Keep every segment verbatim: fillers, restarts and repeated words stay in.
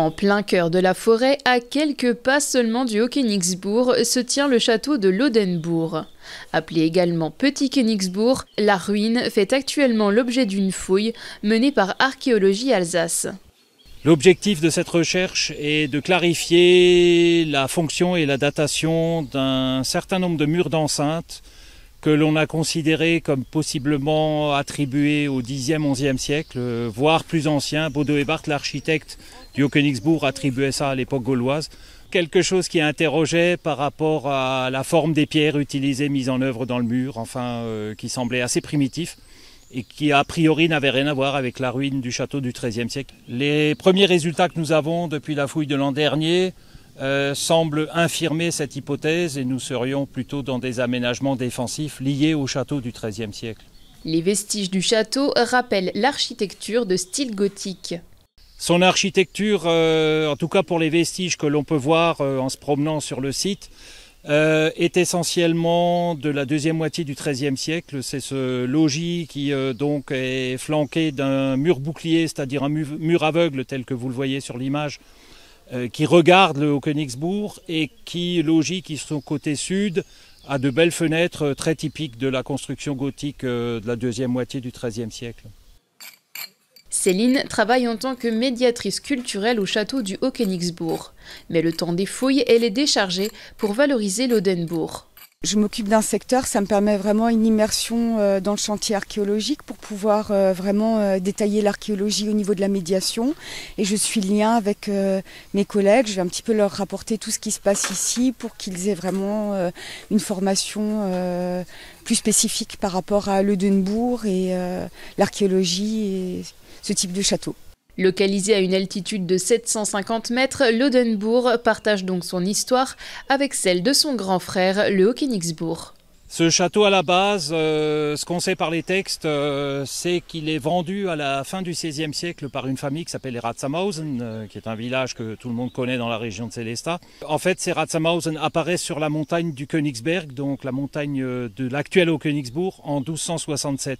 En plein cœur de la forêt, à quelques pas seulement du Haut-Königsbourg, se tient le château de Lodenbourg. Appelé également Petit Königsbourg, la ruine fait actuellement l'objet d'une fouille menée par Archéologie Alsace. L'objectif de cette recherche est de clarifier la fonction et la datation d'un certain nombre de murs d'enceinte que l'on a considérés comme possiblement attribués au dixième onzième siècle, voire plus anciens. Bodo Ebhardt, l'architecte du Haut-Königsbourg, attribuait ça à l'époque gauloise. Quelque chose qui interrogeait par rapport à la forme des pierres utilisées, mises en œuvre dans le mur, enfin euh, qui semblait assez primitif et qui a priori n'avait rien à voir avec la ruine du château du treizième siècle. Les premiers résultats que nous avons depuis la fouille de l'an dernier euh, semblent infirmer cette hypothèse et nous serions plutôt dans des aménagements défensifs liés au château du treizième siècle. Les vestiges du château rappellent l'architecture de style gothique. Son architecture, euh, en tout cas pour les vestiges que l'on peut voir euh, en se promenant sur le site, Euh, est essentiellement de la deuxième moitié du treizième siècle. C'est ce logis qui euh, donc est flanqué d'un mur bouclier, c'est-à-dire un mur, mur aveugle tel que vous le voyez sur l'image, euh, qui regarde le Haut-Königsbourg et qui, logis qui son côté sud, a de belles fenêtres très typiques de la construction gothique euh, de la deuxième moitié du treizième siècle. Céline travaille en tant que médiatrice culturelle au château du Haut-Königsbourg. Mais le temps des fouilles, elle est déchargée pour valoriser Lodenbourg. Je m'occupe d'un secteur, ça me permet vraiment une immersion dans le chantier archéologique pour pouvoir vraiment détailler l'archéologie au niveau de la médiation. Et je suis lien avec mes collègues, je vais un petit peu leur rapporter tout ce qui se passe ici pour qu'ils aient vraiment une formation plus spécifique par rapport à Lodenbourg et l'archéologie et ce type de château. Localisé à une altitude de sept cent cinquante mètres, Lodenbourg partage donc son histoire avec celle de son grand frère, le Haut-Königsbourg. Ce château à la base, euh, ce qu'on sait par les textes, euh, c'est qu'il est vendu à la fin du seizième siècle par une famille qui s'appelle les Ratsamhausen, euh, qui est un village que tout le monde connaît dans la région de Sélestat. En fait, ces Ratsamhausen apparaissent sur la montagne du Königsberg, donc la montagne de l'actuel Haut-Königsbourg, en douze cent soixante-sept.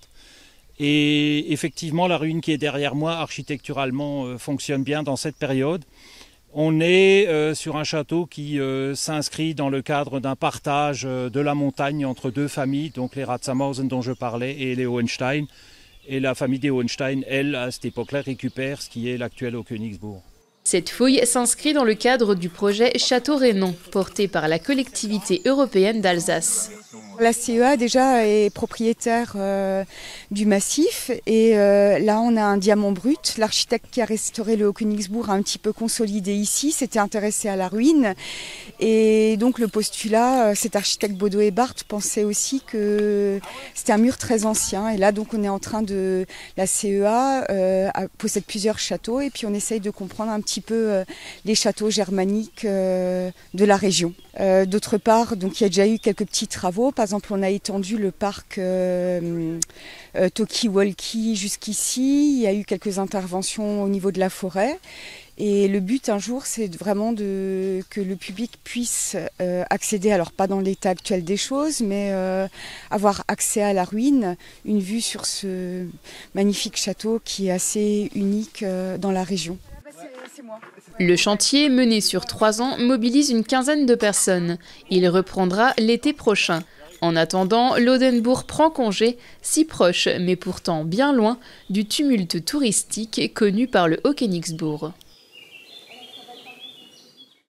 Et effectivement, la ruine qui est derrière moi, architecturalement, euh, fonctionne bien dans cette période. On est euh, sur un château qui euh, s'inscrit dans le cadre d'un partage euh, de la montagne entre deux familles, donc les Ratsamhausen dont je parlais et les Hohenstein. Et la famille des Hohenstein, elle, à cette époque-là, récupère ce qui est l'actuel Haut-Königsbourg. Cette fouille s'inscrit dans le cadre du projet Château Rhénan, porté par la collectivité européenne d'Alsace. La C E A déjà est propriétaire euh, du massif et euh, là on a un diamant brut. L'architecte qui a restauré le Haut-Königsbourg a un petit peu consolidé ici, s'était intéressé à la ruine et donc le postulat, cet architecte Bodo Ebhardt pensait aussi que c'était un mur très ancien et là donc on est en train de, la C E A euh, possède plusieurs châteaux et puis on essaye de comprendre un petit peu euh, les châteaux germaniques euh, de la région. Euh, D'autre part, donc il y a déjà eu quelques petits travaux. Par exemple, on a étendu le parc euh, euh, Toki-Walkie jusqu'ici. Il y a eu quelques interventions au niveau de la forêt. Et le but un jour, c'est vraiment de, que le public puisse euh, accéder, alors pas dans l'état actuel des choses, mais euh, avoir accès à la ruine, une vue sur ce magnifique château qui est assez unique euh, dans la région. Le chantier, mené sur trois ans, mobilise une quinzaine de personnes. Il reprendra l'été prochain. En attendant, Lodenbourg prend congé, si proche, mais pourtant bien loin, du tumulte touristique connu par le Haut-Königsbourg.